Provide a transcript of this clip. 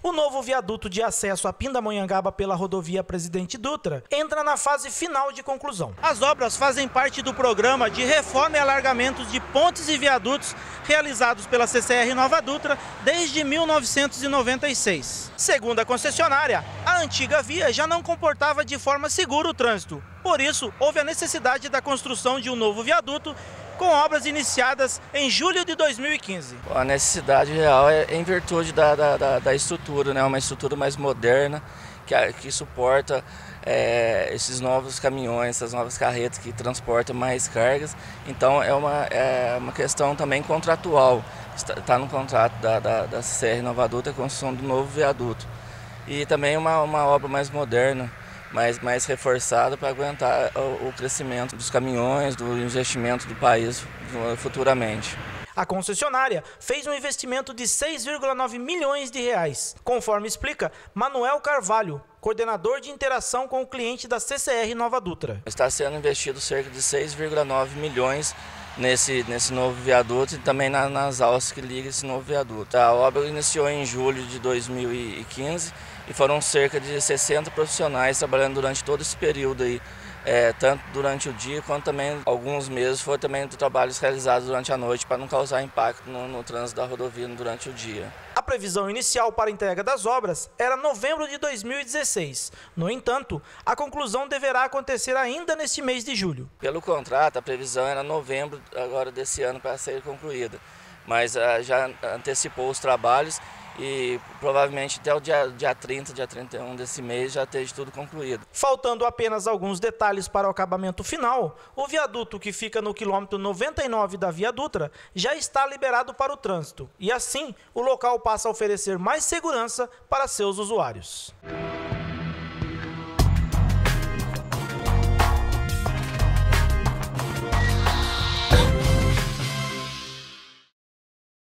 O novo viaduto de acesso a Pindamonhangaba pela rodovia Presidente Dutra entra na fase final de conclusão. As obras fazem parte do programa de reforma e alargamentos de pontes e viadutos realizados pela CCR Nova Dutra desde 1996. Segundo a concessionária, a antiga via já não comportava de forma segura o trânsito. Por isso, houve a necessidade da construção de um novo viaduto com obras iniciadas em julho de 2015. A necessidade real é em virtude da estrutura, né? Uma estrutura mais moderna que suporta esses novos caminhões, essas novas carretas que transportam mais cargas. Então é uma questão também contratual. Está no contrato da CCR Nova Dutra a construção do novo viaduto. E também uma obra mais moderna, mais reforçada para aguentar o crescimento dos caminhões, do investimento do país futuramente. A concessionária fez um investimento de 6,9 milhões de reais, conforme explica Manuel Carvalho, coordenador de interação com o cliente da CCR Nova Dutra. Está sendo investido cerca de 6,9 milhões nesse novo viaduto e também nas alças que ligam esse novo viaduto. A obra iniciou em julho de 2015 e foram cerca de 60 profissionais trabalhando durante todo esse período aí. Tanto durante o dia quanto também alguns meses foram também trabalhos realizados durante a noite para não causar impacto no trânsito da rodovia durante o dia. A previsão inicial para a entrega das obras era novembro de 2016. No entanto, a conclusão deverá acontecer ainda neste mês de julho. Pelo contrato, a previsão era novembro agora desse ano para ser concluída, mas já antecipou os trabalhos e provavelmente até o dia 30, dia 31 desse mês já esteja tudo concluído. Faltando apenas alguns detalhes para o acabamento final, o viaduto que fica no quilômetro 99 da Via Dutra já está liberado para o trânsito e assim o local passa a oferecer mais segurança para seus usuários.